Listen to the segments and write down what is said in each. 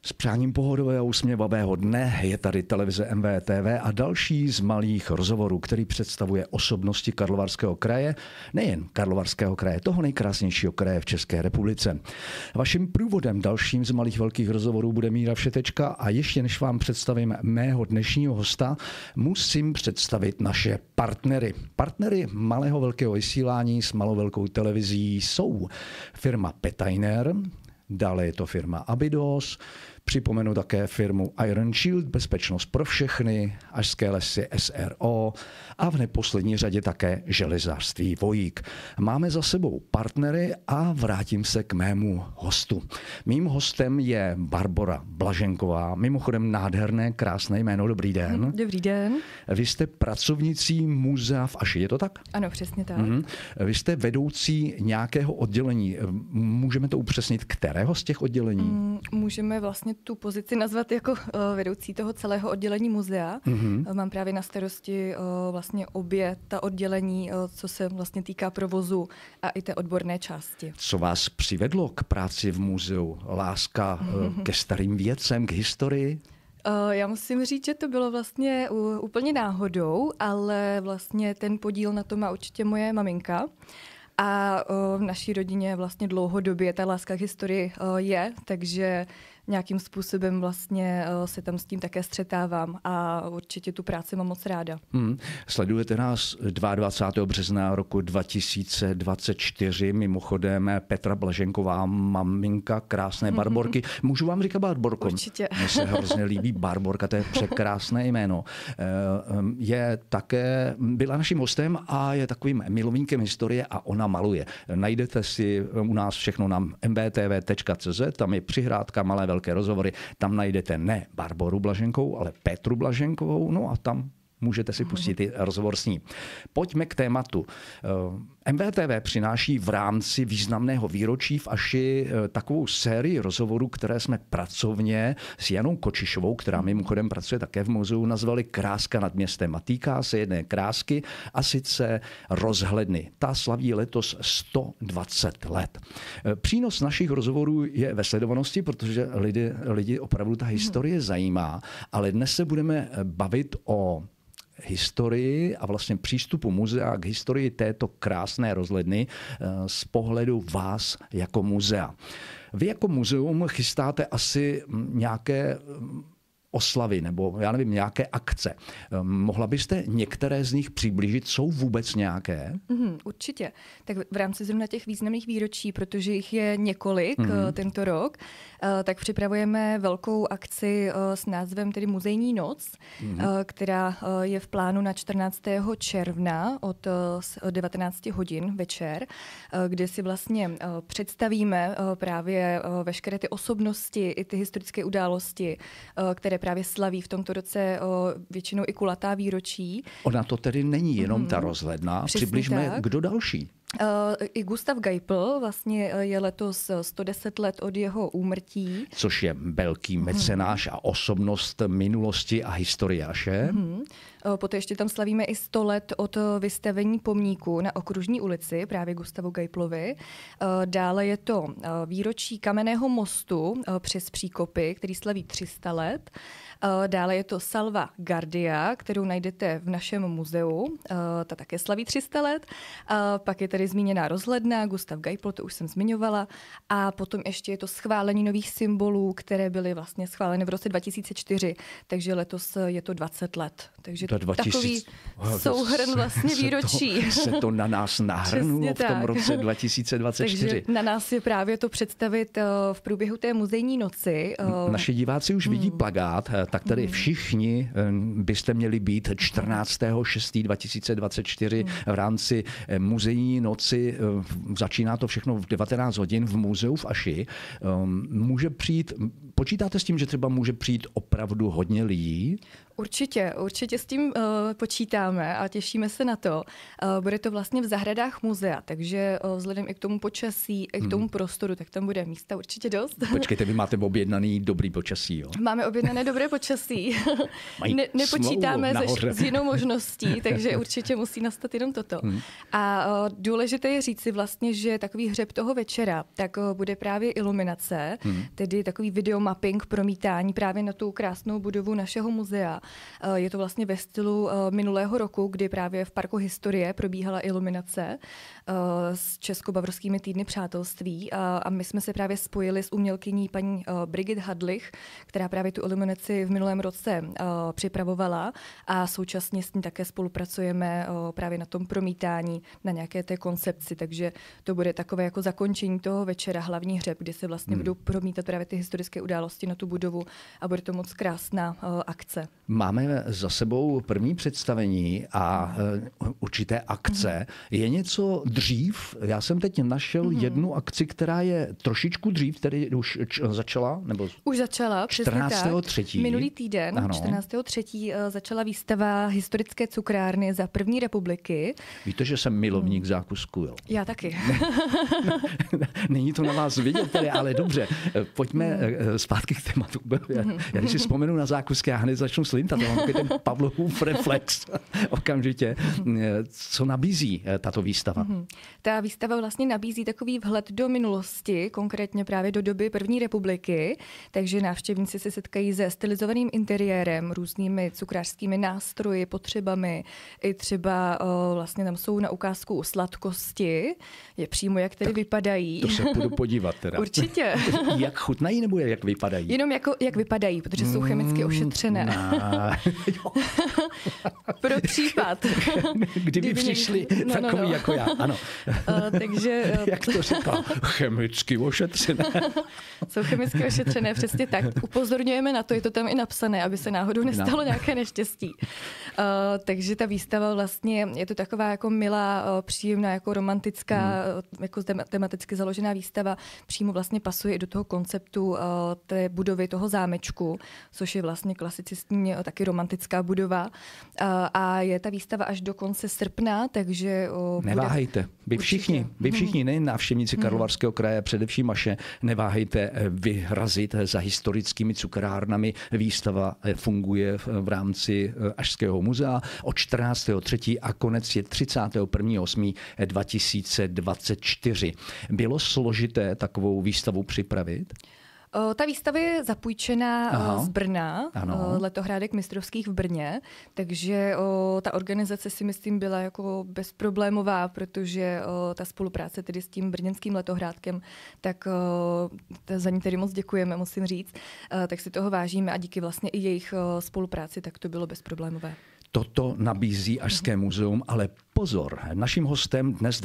S přáním pohodového usměvavého dne je tady televize MVTV a další z malých rozhovorů, který představuje osobnosti Karlovarského kraje, nejen Karlovarského kraje, toho nejkrásnějšího kraje v České republice. Vaším průvodem dalším z malých velkých rozhovorů bude Míra Všetečka a ještě než vám představím mého dnešního hosta, musím představit naše partnery. Partnery malého velkého vysílání s malou velkou televizí jsou firma Petainer, dále je to firma Abydos, připomenu také firmu Iron Shield, bezpečnost pro všechny, Ašské lesy SRO a v neposlední řadě také železářství Vojík. Máme za sebou partnery a vrátím se k mému hostu. Mým hostem je Barbora Blaženková, mimochodem nádherné, krásné jméno, dobrý den. Dobrý den. Vy jste pracovnicí muzea v Aši, je to tak? Ano, přesně tak. Vy jste vedoucí nějakého oddělení. Můžeme to upřesnit, kterého z těch oddělení? Můžeme vlastně tu pozici nazvat jako vedoucí toho celého oddělení muzea. Mám právě na starosti vlastně obě ta oddělení, co se vlastně týká provozu a i té odborné části. Co vás přivedlo k práci v muzeu? Láska ke starým věcem, k historii? Já musím říct, že to bylo vlastně úplně náhodou, ale vlastně ten podíl na to má určitě moje maminka. A v naší rodině vlastně dlouhodobě ta láska k historii je, takže nějakým způsobem vlastně se tam s tím také střetávám a určitě tu práci mám moc ráda. Sledujete nás 22. března roku 2024, mimochodem Petra Blaženková, maminka krásné Barborky. Můžu vám říkat Barborko? Určitě. Mně se hrozně líbí Barborka, to je překrásné jméno. Byla naším hostem a je takovým milovníkem historie a ona maluje. Najdete si u nás všechno na mbtv.cz, tam je přihrádka malé velké rozhovory, tam najdete ne Barboru Blaženkovou, ale Petru Blaženkovou, no a tam můžete si pustit i rozhovor s ní. Pojďme k tématu. MVTV přináší v rámci významného výročí v Aši takovou sérii rozhovorů, které jsme pracovně s Janou Kočišovou, která mimochodem pracuje také v muzeu, nazvali Kráska nad městem. A týká se jedné krásky, a sice rozhledny. Ta slaví letos 120 let. Přínos našich rozhovorů je ve sledovanosti, protože lidi opravdu ta historie zajímá, ale dnes se budeme bavit o historii a vlastně přístupu muzea k historii této krásné rozhledny z pohledu vás jako muzea. Vy jako muzeum chystáte asi nějaké oslavy nebo já nevím, nějaké akce. Mohla byste některé z nich přiblížit? Jsou vůbec nějaké? Určitě. Tak v rámci zrovna těch významných výročí, protože jich je několik tento rok, tak připravujeme velkou akci s názvem tedy Muzejní noc, která je v plánu na 14. června od 19 hodin večer, kde si vlastně představíme právě veškeré ty osobnosti i ty historické události, které právě slaví v tomto roce většinou i kulatá výročí. Ona to tedy není jenom ta rozhledna. Přibližme, kdo další. I Gustav Geipel vlastně je letos 110 let od jeho úmrtí. Což je velký mecenáš a osobnost minulosti a historie Aše. Poté ještě tam slavíme i 100 let od vystavení pomníku na Okružní ulici, právě Gustavu Geiplovi. Dále je to výročí Kamenného mostu přes Příkopy, který slaví 300 let. Dále je to Salva Gardia, kterou najdete v našem muzeu. Ta také slaví 300 let. Pak je tady zmíněná rozhledna, Gustav Geipl, to už jsem zmiňovala. A potom ještě je to schválení nových symbolů, které byly vlastně schváleny v roce 2004. Takže letos je to 20 let. Takže takový souhrn vlastně výročí. Se to na nás nahrnulo v tom roce 2024. Takže na nás je právě to představit v průběhu té muzejní noci. Naši diváci už vidí plakát, tak tady všichni byste měli být 14.6.2024 v rámci muzejní noci. Začíná to všechno v 19 hodin v muzeu v Aši. Počítáte s tím, že třeba může přijít opravdu hodně lidí? Určitě s tím počítáme a těšíme se na to. Bude to vlastně v zahradách muzea, takže vzhledem i k tomu počasí, i k tomu prostoru, tak tam bude místa určitě dost. Počkejte, vy máte objednaný dobrý počasí, jo? Máme objednané dobré počasí. Nepočítáme s jinou možností, takže určitě musí nastat jenom toto. A důležité je říci vlastně, že takový hřeb toho večera, tak bude právě iluminace, tedy takový videomapping, promítání právě na tu krásnou budovu našeho muzea. Je to vlastně ve stylu minulého roku, kdy právě v Parku historie probíhala iluminace s Česko-bavorskými týdny přátelství a my jsme se právě spojili s umělkyní paní Brigit Hadlich, která právě tu iluminaci v minulém roce připravovala a současně s ní také spolupracujeme právě na tom promítání, na nějaké té koncepci, takže to bude takové jako zakončení toho večera, hlavní hřeb, kdy se vlastně budou promítat právě ty historické události na tu budovu a bude to moc krásná akce. Máme za sebou první představení a určité akce. Je něco dřív? Já jsem teď našel jednu akci, která je trošičku dřív, tedy už začala? Nebo už začala, 14.3. Minulý týden, 14.3. začala výstava historické cukrárny za první republiky. Víte, že jsem milovník zákusku, jo? Já taky. Není to na vás vidět, tedy, ale dobře. Pojďme zpátky k tématu. Já když si vzpomenu na zákusky, já hned začnu slintat. Já mám takový ten Pavlovův reflex okamžitě. Co nabízí tato výstava? Ta výstava vlastně nabízí takový vhled do minulosti, konkrétně právě do doby první republiky, takže návštěvníci se setkají se stylizovaným interiérem, různými cukrářskými nástroji, potřebami, i třeba vlastně tam jsou na ukázku sladkosti, je přímo, jak tedy vypadají. To se budu podívat teda. Určitě. Jak chutnají nebo jak vypadají? Jenom jak vypadají, protože jsou chemicky ošetřené. Pro případ. Kdyby přišli takový jako já, ano. Takže... Jak to říkala? Chemicky ošetřené. Jsou chemicky ošetřené, přesně tak. Upozorňujeme na to, je to tam i napsané, aby se náhodou nestalo nějaké neštěstí. Takže ta výstava vlastně je to taková jako milá, příjemná, jako romantická, jako tematicky založená výstava. Přímo vlastně pasuje i do toho konceptu té budovy, toho zámečku, což je vlastně klasicistní, taky romantická budova. A je ta výstava až do konce srpna, takže... Neváhejte. Vy všichni, nejen návštěvníci Karlovarského kraje, především vaše, neváhejte vyrazit za historickými cukrárnami. Výstava funguje v rámci Ašského muzea od 14.3. a konec je 31.8.2024. Bylo složité takovou výstavu připravit? Ta výstava je zapůjčená z Brna, Letohrádek mistrovských v Brně, takže ta organizace si myslím byla jako bezproblémová, protože ta spolupráce tedy s tím brněnským Letohrádkem, tak za ní tedy moc děkujeme, musím říct, tak si toho vážíme a díky vlastně i jejich spolupráci, tak to bylo bezproblémové. Toto nabízí Ašské muzeum, ale pozor, naším hostem dnes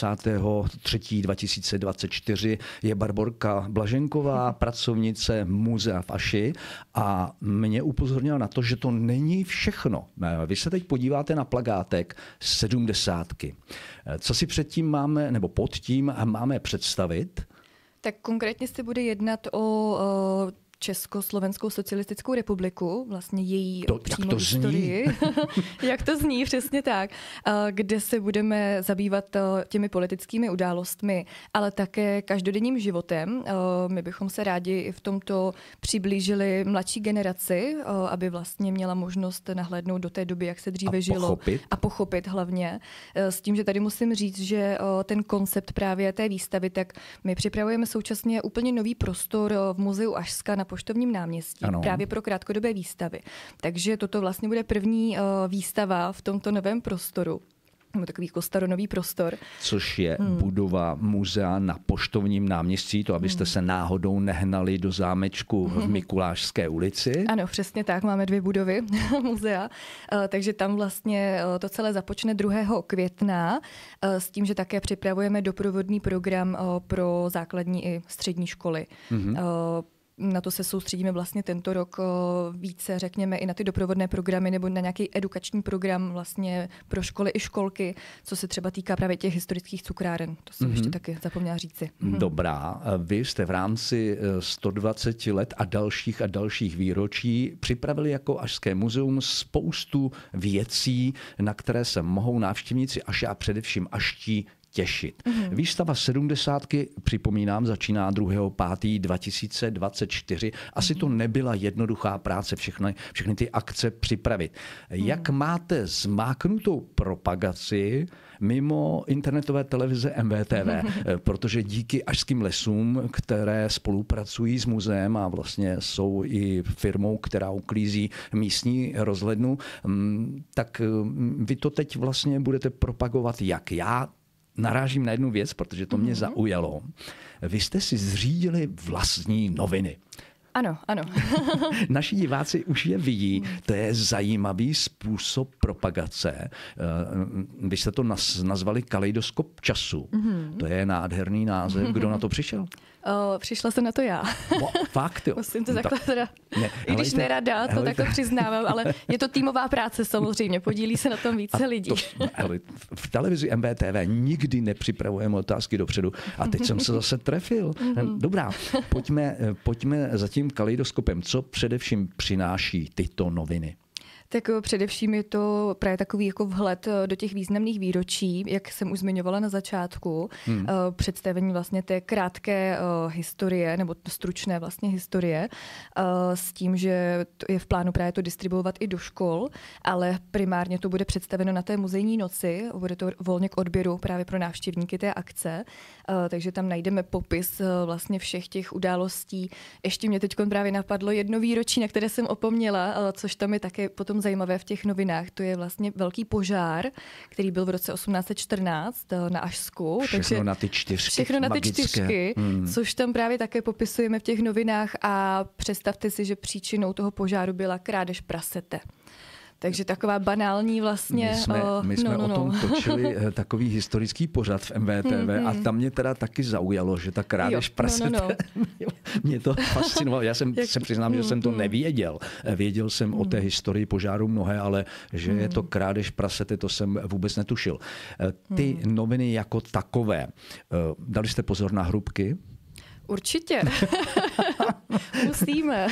22.3.2024 je Barborka Blaženková, pracovnice muzea v Aši a mě upozornila na to, že to není všechno. Vy se teď podíváte na plakátek 70. Co si předtím máme, nebo pod tím máme představit? Tak konkrétně se bude jednat o Československou socialistickou republiku, vlastně její přímo historii. Jak to zní, přesně tak. Kde se budeme zabývat těmi politickými událostmi, ale také každodenním životem. My bychom se rádi i v tomto přiblížili mladší generaci, aby vlastně měla možnost nahlédnout do té doby, jak se dříve žilo. A pochopit hlavně. S tím, že tady musím říct, že ten koncept právě té výstavy, tak my připravujeme současně úplně nový prostor v muzeu Ašska na Poštovním náměstí, právě pro krátkodobé výstavy. Takže toto vlastně bude první výstava v tomto novém prostoru. Takový staronový prostor. Což je budova muzea na Poštovním náměstí, to abyste se náhodou nehnali do zámečku v Mikulášské ulici. Ano, přesně tak, máme 2 budovy muzea, takže tam vlastně to celé započne 2. května s tím, že také připravujeme doprovodný program pro základní i střední školy. na to se soustředíme vlastně tento rok více, řekněme, i na ty doprovodné programy nebo na nějaký edukační program vlastně pro školy i školky, co se třeba týká právě těch historických cukráren. To jsem ještě taky zapomněla říci. Dobrá. Vy jste v rámci 120 let a dalších výročí připravili jako Ašské muzeum spoustu věcí, na které se mohou návštěvníci Aše a především aští těšit. Výstava 70, připomínám, začíná 2.5.2024. Asi to nebyla jednoduchá práce všechny ty akce připravit. Jak máte zmáknutou propagaci mimo internetové televize MVTV? Protože díky Ašským lesům, které spolupracují s muzeem a vlastně jsou i firmou, která uklízí místní rozhlednu, tak vy to teď vlastně budete propagovat jak? Já narážím na jednu věc, protože to mě zaujalo. Vy jste si zřídili vlastní noviny. Ano. Naši diváci už je vidí. To je zajímavý způsob propagace. Vy jste to nazvali Kaleidoskop času. To je nádherný název. Kdo na to přišel? Přišla jsem na to já. Fakt, jo. Musím to takhle teda, i když nerada, to takhle přiznávám, ale je to týmová práce samozřejmě, podílí se na tom více lidí. V televizi MVTV nikdy nepřipravujeme otázky dopředu a teď jsem se zase trefil. Dobrá, pojďme za tím kaleidoskopem. Co především přináší tyto noviny? Tak především je to právě takový jako vhled do těch významných výročí, jak jsem už zmiňovala na začátku, představení vlastně té krátké historie, nebo stručné vlastně historie, s tím, že je v plánu právě to distribuovat i do škol, ale primárně to bude představeno na té muzejní noci, bude to volně k odběru právě pro návštěvníky té akce, takže tam najdeme popis vlastně všech těch událostí. Ještě mě teď právě napadlo jedno výročí, na které jsem opomněla, což tam je také potom zajímavé v těch novinách. To je vlastně velký požár, který byl v roce 1814 na Ašsku. Všechno na ty čtyřky. Všechno na ty čtyřky, což tam právě také popisujeme v těch novinách a představte si, že příčinou toho požáru byla krádež prasete. Takže taková banální vlastně... My jsme o tom točili takový historický pořad v MVTV a tam mě teda taky zaujalo, že ta krádež prasete, mě to fascinovalo. Já se přiznám, že jsem to nevěděl. Věděl jsem o té historii požáru mnohé, ale že je to krádež prasete, to jsem vůbec netušil. Ty noviny jako takové, dali jste pozor na hrubky? Určitě. Musíme.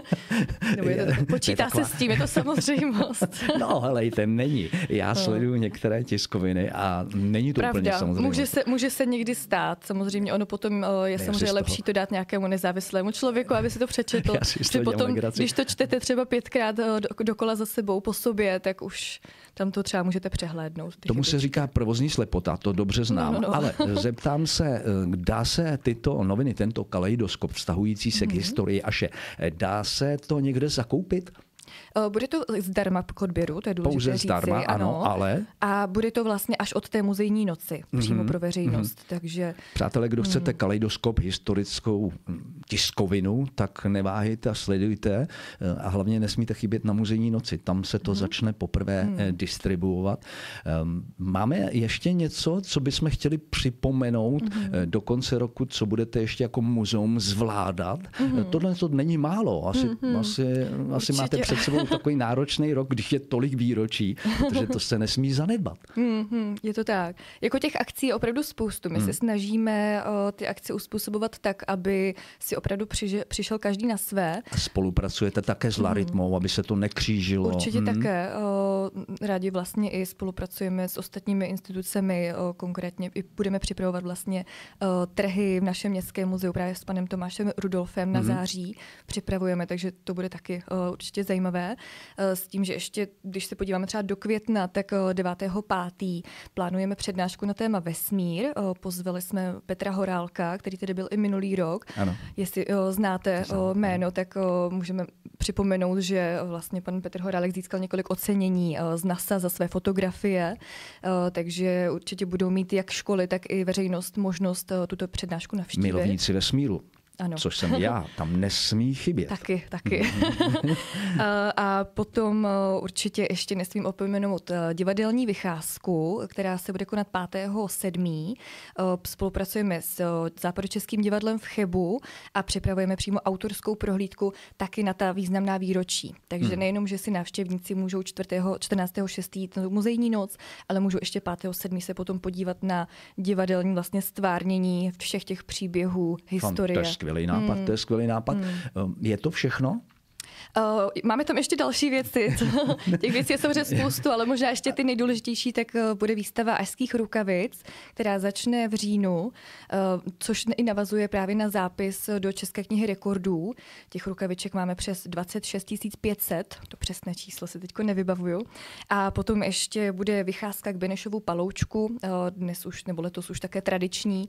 Počítá se s tím, je to samozřejmost. No, helejte, není. Já sleduju některé tiskoviny a není to úplně samozřejmost. Může se někdy stát. Samozřejmě ono potom je samozřejmě lepší to dát nějakému nezávislému člověku, aby si to přečetl. Že potom, když to čtete třeba 5krát dokola za sebou po sobě, tak už tam to třeba můžete přehlédnout. Tomu se říká provozní slepota, to dobře znám. Ale zeptám se, dá se tyto noviny, tento kaleidoskop vztahující se k historii Aše, dá se to někde zakoupit? Bude to zdarma k odběru, to je důležité pouze zdarma, říci, ano, ale... A bude to vlastně až od té muzejní noci, přímo pro veřejnost. Takže... Přátelé, kdo chcete kaleidoskop, historickou tiskovinu, tak neváhejte a sledujte. A hlavně nesmíte chybět na muzejní noci. Tam se to začne poprvé distribuovat. Máme ještě něco, co bychom chtěli připomenout do konce roku, co budete ještě jako muzeum zvládat? Tohle to není málo. Asi máte před sebou takový náročný rok, když je tolik výročí, protože to se nesmí zanedbat. Je to tak. Jako těch akcí je opravdu spoustu. My se snažíme ty akce uspůsobovat tak, aby si opravdu přišel každý na své. A spolupracujete také s Larytmou, aby se to nekřížilo. Určitě také. Rádi vlastně i spolupracujeme s ostatními institucemi, konkrétně i budeme připravovat vlastně trhy v našem městském muzeu právě s panem Tomášem Rudolfem na září. Připravujeme, takže to bude taky určitě zajímavé. S tím, že ještě, když se podíváme třeba do května, tak 9.5. plánujeme přednášku na téma vesmír. Pozvali jsme Petra Horálka, který tedy byl i minulý rok. Ano. Jestli znáte jméno, tak můžeme připomenout, že vlastně pan Petr Horálek získal několik ocenění z NASA za své fotografie, takže určitě budou mít jak školy, tak i veřejnost možnost tuto přednášku navštívit. Milovníci vesmíru. Ano. Což jsem já, tam nesmí chybět. Taky. A potom určitě ještě nesmím opomenout divadelní vycházku, která se bude konat 5.7. Spolupracujeme s Západočeským divadlem v Chebu a připravujeme přímo autorskou prohlídku taky na ta významná výročí. Takže nejenom, že si návštěvníci můžou 14.6. jít na muzejní noc, ale můžou ještě 5.7. se potom podívat na divadelní vlastně stvárnění všech těch příběhů, historie. To je skvělý nápad. Je to všechno? Máme tam ještě další věci. Těch věcí je samozřejmě spoustu, ale možná ještě ty nejdůležitější, tak bude výstava Ašských rukavic, která začne v říjnu, což i navazuje právě na zápis do České knihy rekordů. Těch rukaviček máme přes 26 500, to přesné číslo se teďko nevybavuju. A potom ještě bude vycházka k Benešovu paloučku, dnes už nebo letos už také tradiční,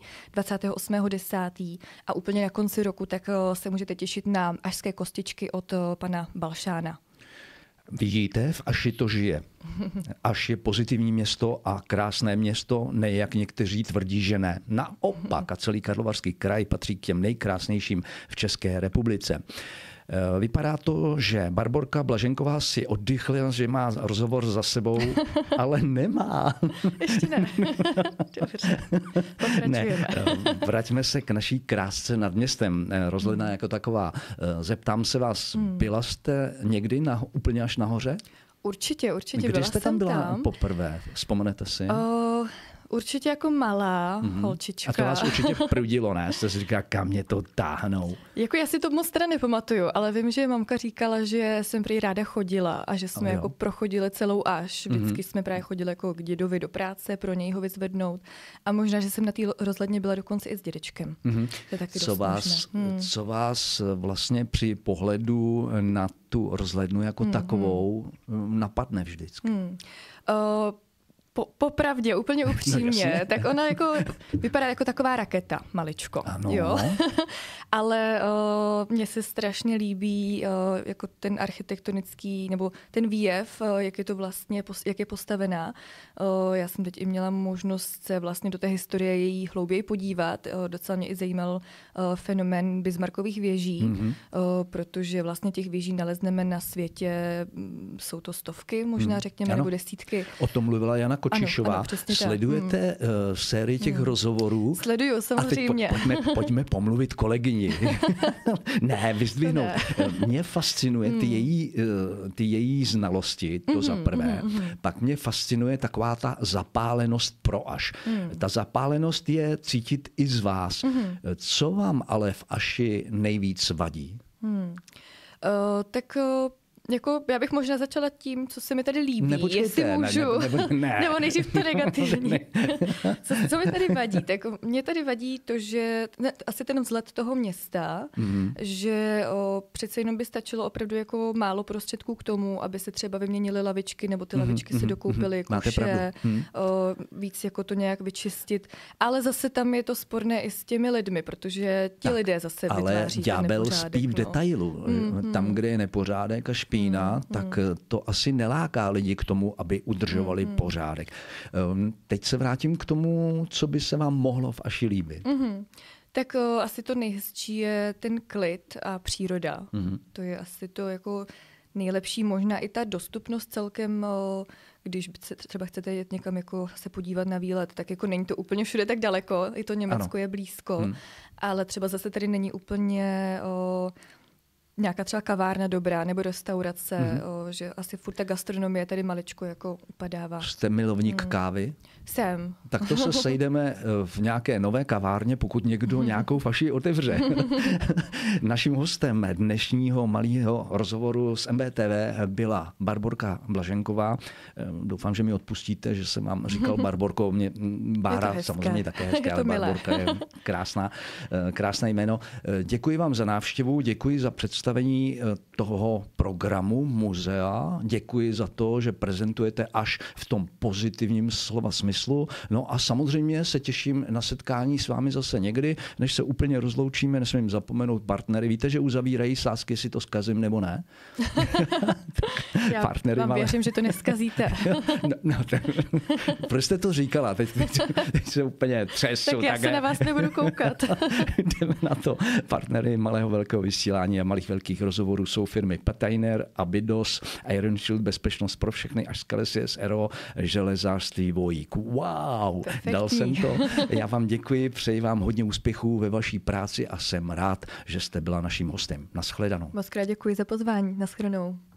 28.10. A úplně na konci roku tak se můžete těšit na ašské kostičky od pana Balšána. Vidíte, v Aši to žije. Aš je pozitivní město a krásné město, ne jak někteří tvrdí, že ne. Naopak, a celý Karlovarský kraj patří k těm nejkrásnějším v České republice. Vypadá to, že Barborka Blaženková si oddychla, že má rozhovor za sebou, ale nemá. Ještě ne. Dobře, pokračujeme. Vraťme se k naší krásce nad městem. Rozhledna jako taková. Zeptám se vás, byla jste někdy úplně až nahoře? Určitě. Kdy jste tam byla poprvé? Vzpomenete si? Určitě jako malá holčička. A to vás určitě prudilo, ne? Jste si říkala, kam mě to táhnou. Jako já si to moc teda nepamatuju, ale vím, že mamka říkala, že jsem prý ráda chodila a že jsme jako prochodili celou Aš. Vždycky jsme právě chodili jako k dědovi do práce, pro něj ho vyzvednout. A možná, že jsem na té rozhledně byla dokonce i s dědečkem. To je taky co vás vlastně při pohledu na tu rozhlednu jako takovou napadne vždycky? Popravdě, úplně upřímně, tak ona jako vypadá jako taková raketa, maličko. Ano. Jo? Ale mně se strašně líbí jako ten architektonický, nebo ten výjev, jak je to vlastně, jak je postavená. Já jsem teď i měla možnost se vlastně do té historie její hlouběji podívat. Docela mě i zajímal fenomén Bismarckových věží, protože vlastně těch věží nalezneme na světě, jsou to stovky, možná řekněme, nebo desítky. O tom mluvila Jana Kočišová. Ano, sledujete sérii těch rozhovorů? Sleduju, samozřejmě. A teď pojďme pomluvit kolegyni. Ne, vyzdvihnout. Mě fascinuje ty její znalosti, to za prvé. Pak mě fascinuje taková ta zapálenost pro Aš. Ta zapálenost je cítit i z vás. Co vám ale v Aši nejvíc vadí? Jako, já bych možná začala tím, co se mi tady líbí, Nepočkejte, jestli můžu. Nebo nejdřív to negativní. Co mi tady vadí? Tak mě tady vadí to, že asi ten vzhled toho města, že přece jenom by stačilo opravdu jako málo prostředků k tomu, aby se třeba vyměnily lavičky, nebo ty lavičky si dokoupily kuše, víc jako to nějak vyčistit. Ale zase tam je to sporné i s těmi lidmi, protože ti lidé zase vytváří ten nepořádek. Ale ďábel spí v detailu. Tam, kde je nepořádek a špína, tak to asi neláká lidi k tomu, aby udržovali pořádek. Teď se vrátím k tomu, co by se vám mohlo v Aši líbit. Tak asi to nejhezčí je ten klid a příroda. To je asi to jako nejlepší, možná i ta dostupnost celkem, když třeba chcete jet někam jako se podívat na výlet, tak jako není to úplně všude tak daleko, i to Německo je blízko, ale třeba zase tady není úplně nějaká třeba kavárna dobrá nebo restaurace, že asi furt ta gastronomie tady maličko jako upadává. Jste milovník kávy? Jsem. Tak to se sejdeme v nějaké nové kavárně, pokud někdo nějakou faši otevře. Naším hostem dnešního malého rozhovoru s MBTV byla Barborka Blaženková. Doufám, že mi odpustíte, že jsem vám říkal Barborko. Mě Bára samozřejmě také hezké, ale Barborka je krásné jméno. Děkuji vám za návštěvu, děkuji za představení představení toho programu muzea. Děkuji za to, že prezentujete až v tom pozitivním slova smyslu. No a samozřejmě se těším na setkání s vámi zase někdy, než se úplně rozloučíme, nesmím zapomenout partnery. Víte, že uzavírají sázky, jestli to zkazím nebo ne? Já partnery vám věřím, že to neskazíte. Proč jste to říkala? Teď se úplně třesu. Tak já se na vás nebudu koukat. Jdeme na to. Partnery Malého velkého vysílání a Malých velkých rozhovorů jsou firmy Patainer, Abydos, Iron Shield, bezpečnost pro všechny, až Scalesius Aero, železářství Vojík. Wow, perfektní. Dal jsem to. Já vám děkuji, přeji vám hodně úspěchů ve vaší práci a jsem rád, že jste byla naším hostem. Naschledanou. Moc krát děkuji za pozvání. Naschledanou.